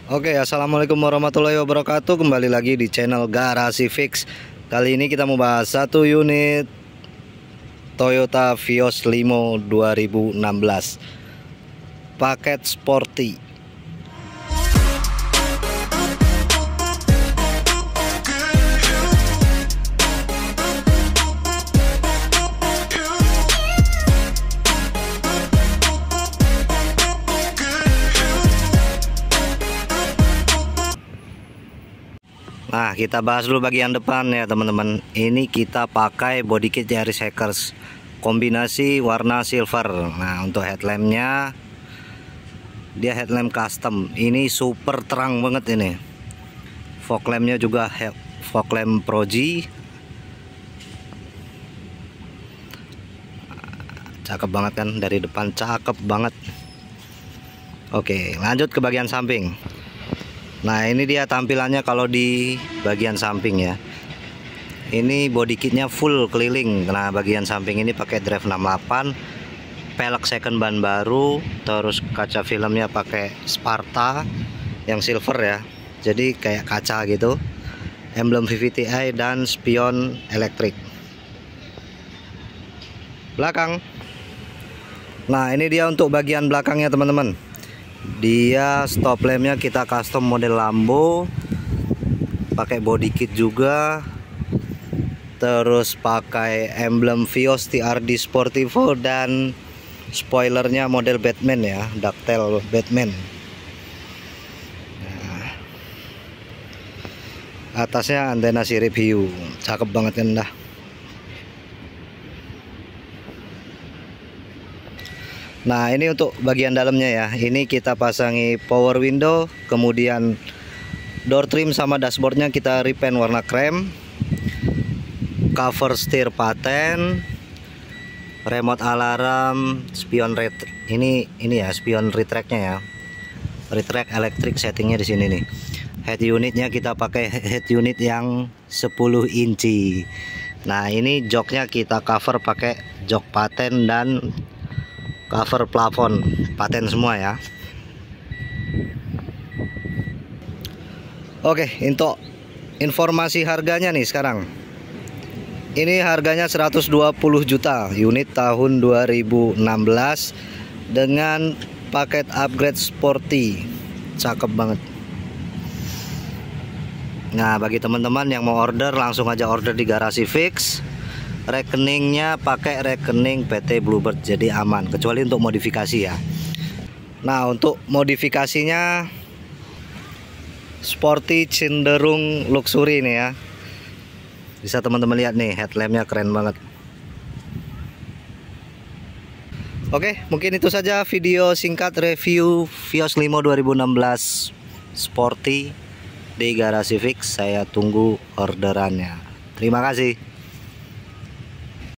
Oke, assalamualaikum warahmatullahi wabarakatuh. Kembali lagi di channel Garasi Fix. Kali ini kita mau bahas satu unit Toyota Vios Limo 2016 paket sporty. Nah, kita bahas dulu bagian depan ya teman-teman. Ini kita pakai body kit Yaris Hackers kombinasi warna silver. Nah, untuk headlampnya dia headlamp custom. Ini super terang banget ini. Fog lampnya juga fog lamp Pro G. Cakep banget kan, dari depan cakep banget. Oke, lanjut ke bagian samping. Nah, ini dia tampilannya kalau di bagian samping ya. Ini body kitnya full keliling. Nah, bagian samping ini pakai drive 68, pelek second ban baru, terus kaca filmnya pakai Sparta yang silver ya. Jadi kayak kaca gitu. Emblem VVTi dan spion elektrik. Belakang. Nah, ini dia untuk bagian belakangnya teman-teman. Dia stop lampnya kita custom model Lambo, pakai body kit juga, terus pakai emblem Vios TRD Sportivo dan spoilernya model Batman ya, ducktail Batman. Nah, atasnya antena sirip hiu, cakep banget kan dah. Nah, ini untuk bagian dalamnya ya. Ini kita pasangi power window, kemudian door trim sama dashboardnya kita repaint warna krem, cover setir paten, remote alarm, spion ini ya spion retract-nya ya. Retract elektrik settingnya di sini nih. Head unitnya kita pakai head unit yang 10 inci. Nah, ini joknya kita cover pakai jok paten dan cover plafon paten semua ya. Oke, untuk informasi harganya nih sekarang. Ini harganya 120 juta, unit tahun 2016 dengan paket upgrade sporty. Cakep banget. Nah, bagi teman-teman yang mau order langsung aja order di Garasi Fix. Rekeningnya pakai rekening PT Bluebird, jadi aman kecuali untuk modifikasi ya. Nah, untuk modifikasinya sporty cenderung luxury nih ya. Bisa teman-teman lihat nih, headlampnya keren banget. Oke, mungkin itu saja video singkat review Vios Limo 2016 sporty di Garasi Fix. Saya tunggu orderannya. Terima kasih.